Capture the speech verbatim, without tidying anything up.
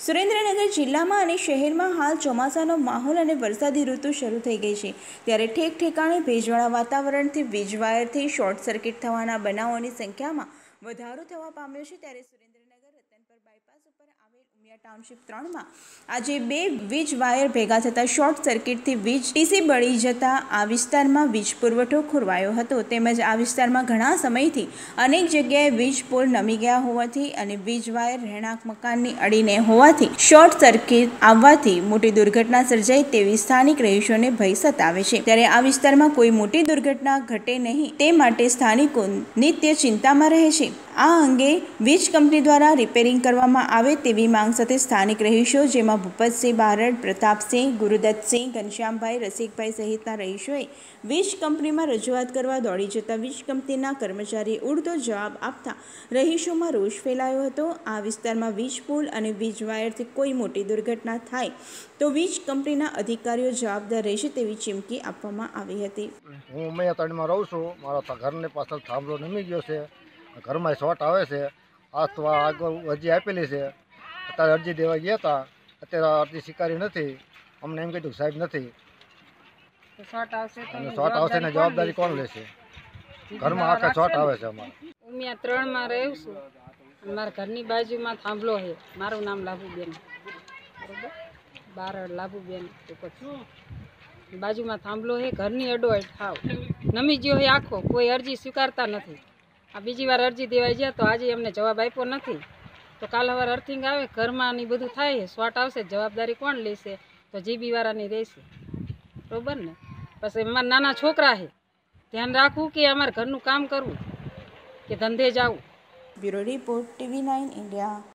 સુરેન્દ્રનગર જિલ્લામાં અને શહેરમાં હાલ ચોમાસાનો માહોલ અને વરસાદી ઋતુ શરૂ થઈ ગઈ છે, ત્યારે ઠેક ઠેકાણે ભેજવાળા વાતાવરણથી વીજ વાયરથી શોર્ટ સર્કિટ થવાના બનાવોની સંખ્યામાં વધારો થવા પામ્યો છે। ત્યારે સુરેન્દ્રનગર રતનપર બાયપાસ ઉપર આવેલ ઉમિયા ટાઉનશીપ ત્રણમાં આજે બે વીજ વાયર ભેગા થતાં શોર્ટ સર્કિટથી વીજ ટીસી બળી જતા આ વિસ્તારમાં વીજ પુરવઠો ખોરવાયો હતો, તેમજ આ વિસ્તારમાં ઘણા સમયથી અનેક જગ્યાએ વીજ પોલ નમી ગયા હોવાથી અને વીજ વાયર રહેણાંક મકાનની અડીને હોવાથી શોર્ટ સર્કિટ આવવાથી મોટી દુર્ઘટના સર્જાય તેવી સ્થાનિક રહીશોને ભય સતાવે છે। ત્યારે આ વિસ્તારમાં કોઈ મોટી દુર્ઘટના ઘટે નહીં તે માટે સ્થાનિકો નિત્ય ચિંતામાં રહે છે। આ અંગે વીજ કંપની દ્વારા રિપેરિંગ કરવામાં આવે તેવી માંગ સાથે સ્થાનિક રહીશો જેમાં ભૂપતસિંહ બારડ, પ્રતાપસિંહ, ગુરુદત્તસિંહ, ઘનશ્યામભાઈ, રસિકભાઈ સહિતના રહીશોએ વીજ કંપનીમાં રજૂઆત કરવા દોડી જતા વીજ કંપનીના કર્મચારીએ ઉડતો જવાબ આપતા રહીશોમાં રોષ ફેલાયો હતો। આ વિસ્તારમાં વીજ પુલ અને વીજ વાયરથી કોઈ મોટી દુર્ઘટના થાય તો વીજ કંપનીના અધિકારીઓ જવાબદાર રહેશે તેવી ચીમકી આપવામાં આવી હતી। હું ઉમિયા ત્રણમાં રહું છું। મારા ઘરની પાછળ થાંભલો નમી ગયો છે, ઘરમાં શોર્ટ આવે છે। આ તો આગળ અરજી આપેલી છે, અત્યારે અરજી દેવા ગયા હતા, અત્યારે અરજી સ્વીકારી નથી। અમને એમ કીધું સાહેબ નથી શોર્ટ આવશે તો શોર્ટ આવશે ને જવાબદારી કોણ લેશે? ઘરમાં આખા શોર્ટ આવે છે। અમારે ઉમિયા ત્રણમાં રહું છું, મારા ઘરની બાજુમાં થાંભલો છે, મારું નામ લાભુબેન, બરોબર, બારડ લાભુબેન, બાજુમાં થાંભલો છે, ઘરની અડોઅડ થાવ નમી ગયો છે આખો, કોઈ અરજી સ્વીકારતા નથી। આ બીજી વાર અરજી દેવા ગયા તો આજે એમને જવાબ આપ્યો નથી, તો કાલ સવાર અર્થિંગ આવે ઘરમાં ની બધું થાય, શોર્ટ આવશે જવાબદારી કોણ લેશે? તો જીબી વાળાની રહેશે, બરોબર ને? પછી અમારા નાના છોકરા છે, ધ્યાન રાખવું કે અમારે ઘરનું કામ કરવું કે ધંધે જવું। Bureau report TV nine India.